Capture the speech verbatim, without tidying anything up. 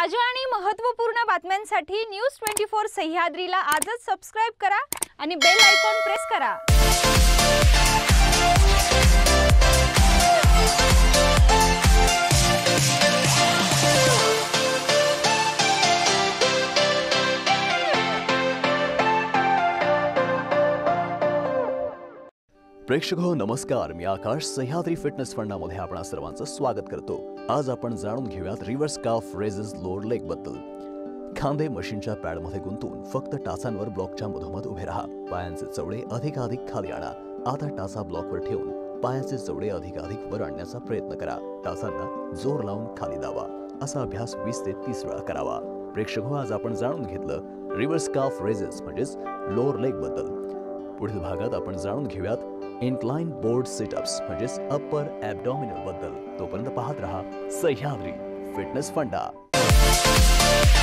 ताज्या आणि महत्त्वपूर्ण बातम्यांसाठी न्यूज ट्वेंटी फोर सह्याद्रीला आजच सबस्क्राइब करा आणि बेल आयकॉन प्रेस करा। प्रेक्षको नमस्कार, मी आकाश सह्याद्री फिटनेस फंडामध्ये आपणा सर्वांचं स्वागत करतो। आज आपण जाणून घेऊयात reverse calf raises lower leg बद्दल। खांदे मशीनच्या पॅडमध्ये गुंतून फक्त टाचांवर ब्लॉकच्या मधोमध उभे राहा। पायांचे चवडे अधिकाधिक खाली आणा। आता टाचा ब्लॉकवर ठेवून पायाचे चवडे अधिकाधिक वर आणण्याचा प्रयत्न करा। टाचांना जोर लावून खाली दाबा। असा अभ्यास वीस ते तीस वेळा करावा। प्रेक्षको आज आपण जाणून घेतलं रिव्हर्स काफ रेजेस म्हणजेच लोअर लेग बद्दल। पुढील भागात आपण जाणून घेऊयात इन्क्लाइन बोर्ड सिटअप्स म्हणजेच अप्पर ॲब्डॉमिनल बद्दल। तोपर्यंत पाहत रहा सह्याद्री फिटनेस फंडा।